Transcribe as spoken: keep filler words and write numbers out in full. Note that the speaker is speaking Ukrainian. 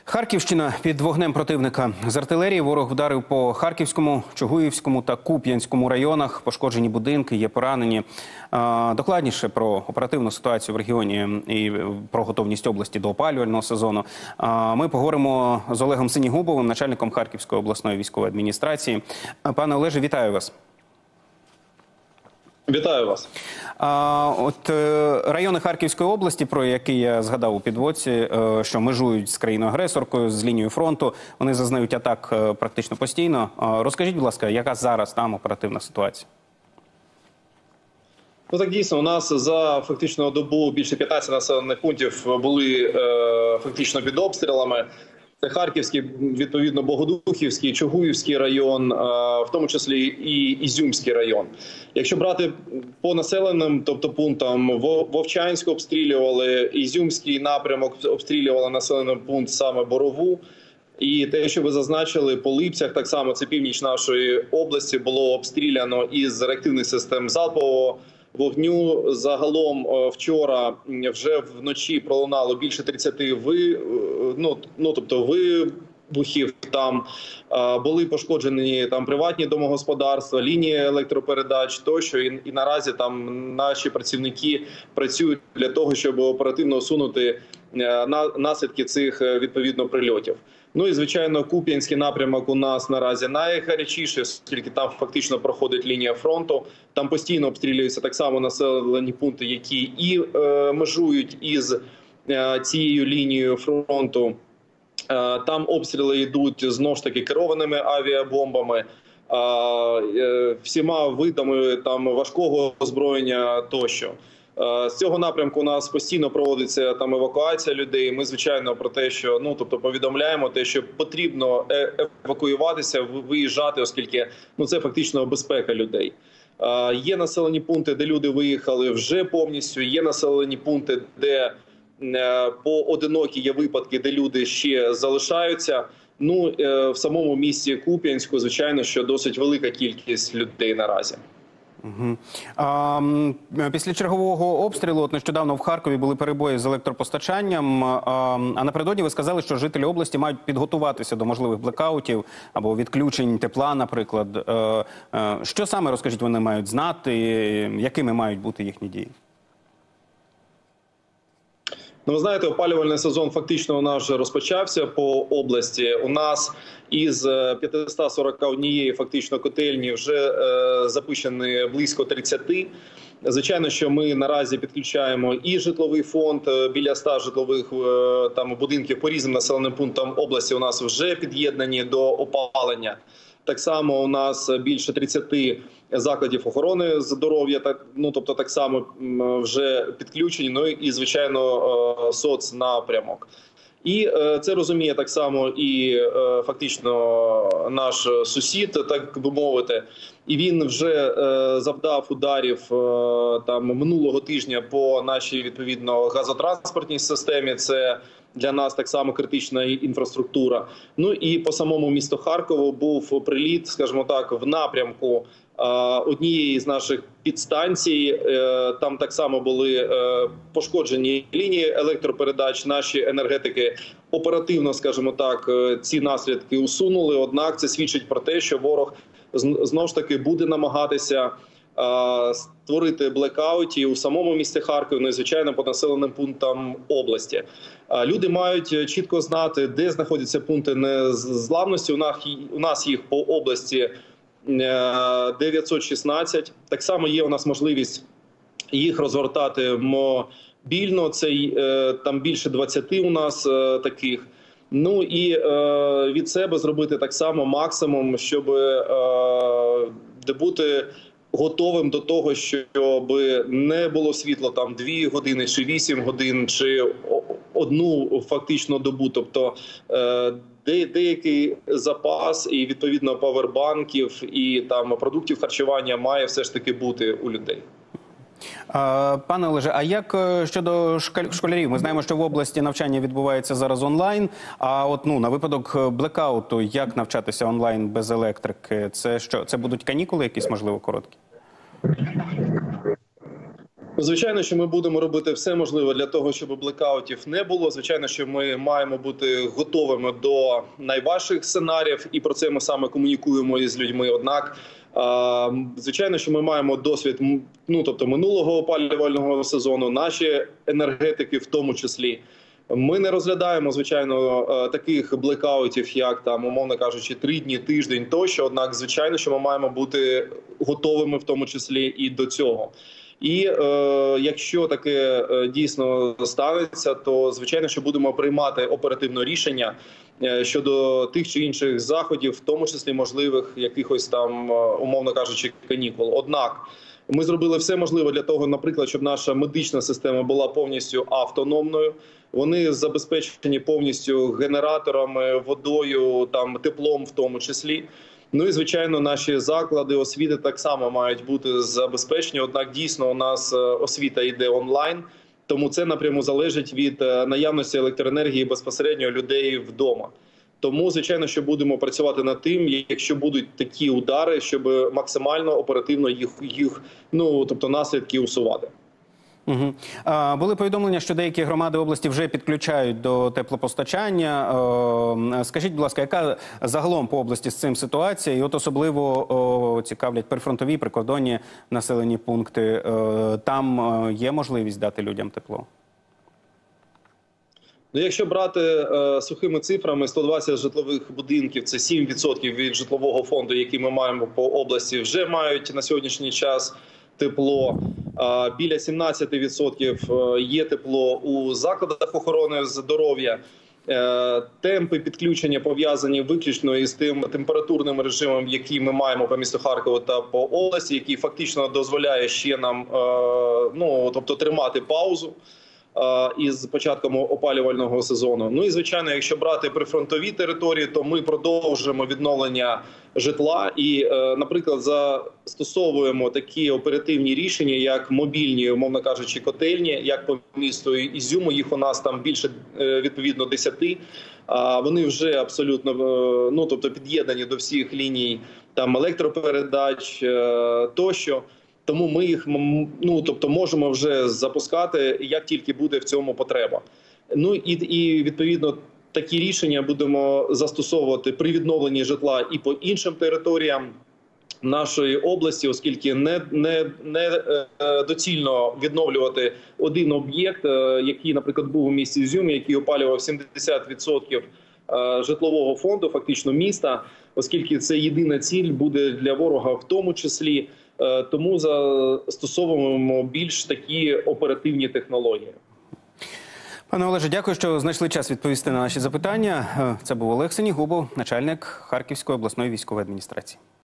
Харківщина під вогнем противника. З артилерії ворог вдарив по Харківському, Чугуївському та Куп'янському районах. Пошкоджені будинки, є поранені. Докладніше про оперативну ситуацію в регіоні і про готовність області до опалювального сезону ми поговоримо з Олегом Синігубовим, начальником Харківської обласної військової адміністрації. Пане Олеже, вітаю вас. Вітаю вас. А, от райони Харківської області, про які я згадав у підводці, що межують з країною-агресоркою, з лінією фронту, вони зазнають атак практично постійно. Розкажіть, будь ласка, яка зараз там оперативна ситуація? Ну так дійсно, у нас за фактично добу більше п'ятнадцяти населених пунктів були е, фактично під обстрілами. Це Харківський, відповідно, Богодухівський, Чугуївський район, в тому числі і Ізюмський район. Якщо брати по населеним, тобто пунктам, Вовчанську обстрілювали, Ізюмський напрямок обстрілювали населений пункт саме Борову. І те, що ви зазначили, по Липцях, так само це північ нашої області, було обстріляно із реактивних систем залпового вогню. Загалом вчора вже вночі пролунало більше тридцяти ви, ну, ну тобто вибухів. Там були пошкоджені там приватні домогосподарства, лінії електропередач тощо. І, і наразі там наші працівники працюють для того, щоб оперативно усунути наслідки цих відповідно прильотів. Ну і, звичайно, Куп'янський напрямок у нас наразі найгарячіший, оскільки там фактично проходить лінія фронту. Там постійно обстрілюються так само населені пункти, які і е, межують із е, цією лінією фронту. Е, там обстріли йдуть, знову ж таки, керованими авіабомбами, е, е, всіма видами там важкого озброєння тощо. З цього напрямку у нас постійно проводиться там евакуація людей. Ми, звичайно, про те, що ну тобто повідомляємо те, що потрібно евакуюватися, виїжджати, оскільки ну це фактично безпека людей. Є населені пункти, де люди виїхали вже повністю. Є населені пункти, де поодинокі є випадки, де люди ще залишаються. Ну в самому місті Куп'янську, звичайно, що досить велика кількість людей наразі. Угу. А, після чергового обстрілу от нещодавно в Харкові були перебої з електропостачанням, а, а напередодні ви сказали, що жителі області мають підготуватися до можливих блекаутів або відключень тепла, наприклад. А, а, що саме, розкажіть, вони мають знати, якими мають бути їхні дії? Ну, ви знаєте, опалювальний сезон фактично у нас вже розпочався по області. У нас із п'ятисот сорока однієї фактично котельні вже е, запущені близько тридцяти. Звичайно, що ми наразі підключаємо і житловий фонд, біля ста житлових е, там будинків по різним населеним пунктам області у нас вже під'єднані до опалення. Так само у нас більше тридцяти закладів охорони здоров'я, так, ну, тобто так само вже підключені, ну і, звичайно, соцнапрямок. І е, це розуміє так само і е, фактично наш сусід, так би мовити. І він вже е, завдав ударів е, там минулого тижня по нашій, відповідно, газотранспортній системі. Це для нас так само критична інфраструктура. Ну і по самому місту Харкову був приліт, скажімо так, в напрямку е, однієї з наших підстанцій. Е, там так само були е, пошкоджені лінії електропередач. Наші енергетики оперативно, скажімо так, ці наслідки усунули. Однак це свідчить про те, що ворог знову ж таки буде намагатися створити блекауті у самому місті Харкові, ну і, звичайно, по населеним пунктам області. Люди мають чітко знати, де знаходяться пункти незламності. У нас їх по області дев'ятсот шістнадцять. Так само є у нас можливість їх розгортати мобільно. Це там більше двадцяти у нас таких. Ну і е, від себе зробити так само максимум, щоб е, бути готовим до того, щоб не було світла там дві години, чи вісім годин, чи одну фактично добу. Тобто е, де, деякий запас і, відповідно, павербанків і там продуктів харчування має все ж таки бути у людей. Пане Олеже, а як щодо школярів? Ми знаємо, що в області навчання відбувається зараз онлайн, а от ну на випадок блекауту, як навчатися онлайн без електрики? Це що? Це будуть канікули якісь, можливо, короткі? Звичайно, що ми будемо робити все можливе для того, щоб блекаутів не було. Звичайно, що ми маємо бути готовими до найважчих сценаріїв, і про це ми саме комунікуємо із людьми. Однак, звичайно, що ми маємо досвід, ну тобто минулого опалювального сезону, наші енергетики в тому числі. Ми не розглядаємо, звичайно, таких блекаутів, як там, умовно кажучи, три дні, тиждень тощо. Однак, звичайно, що ми маємо бути готовими в тому числі і до цього. І е, якщо таке е, дійсно станеться, то звичайно, що будемо приймати оперативне рішення е, щодо тих чи інших заходів, в тому числі можливих якихось там, умовно кажучи, канікул. Однак ми зробили все можливе для того, наприклад, щоб наша медична система була повністю автономною. Вони забезпечені повністю генераторами, водою, там теплом, в тому числі. Ну і, звичайно, наші заклади освіти так само мають бути забезпечені. Однак, дійсно, у нас освіта йде онлайн, тому це напряму залежить від наявності електроенергії безпосередньо людей вдома. Тому, звичайно, що будемо працювати над тим, якщо будуть такі удари, щоб максимально оперативно їх, їх ну, тобто наслідки усувати. Угу. А, були повідомлення, що деякі громади області вже підключають до теплопостачання. О, скажіть, будь ласка, яка загалом по області з цим ситуація? І от особливо о, цікавлять прифронтові, прикордонні населені пункти. О, там о, є можливість дати людям тепло? Ну, якщо брати е, сухими цифрами, сто двадцять житлових будинків – це сім відсотків від житлового фонду, який ми маємо по області, вже мають на сьогоднішній час тепло. Біля сімнадцять відсотків є тепло у закладах охорони здоров'я. Темпи підключення пов'язані виключно із тим температурним режимом, який ми маємо по місту Харкову та по області, який фактично дозволяє ще нам, ну, тобто тримати паузу із початком опалювального сезону. Ну і, звичайно, якщо брати прифронтові території, то ми продовжуємо відновлення житла і, наприклад, застосовуємо такі оперативні рішення, як мобільні, умовно кажучи, котельні, як по місту Ізюму, їх у нас там більше, відповідно, десяти. Вони вже абсолютно, ну, тобто під'єднані до всіх ліній там електропередач тощо. Тому ми їх, ну, тобто, можемо вже запускати, як тільки буде в цьому потреба. Ну і, і відповідно, такі рішення будемо застосовувати при відновленні житла і по іншим територіям нашої області, оскільки не, не, не доцільно відновлювати один об'єкт, який, наприклад, був у місті Ізюмі, який опалював сімдесят відсотків житлового фонду, фактично міста, оскільки це єдина ціль буде для ворога в тому числі. Тому застосовуємо більш такі оперативні технології. Пане Олеже, дякую, що знайшли час відповісти на наші запитання. Це був Олег Синігубов, начальник Харківської обласної військової адміністрації.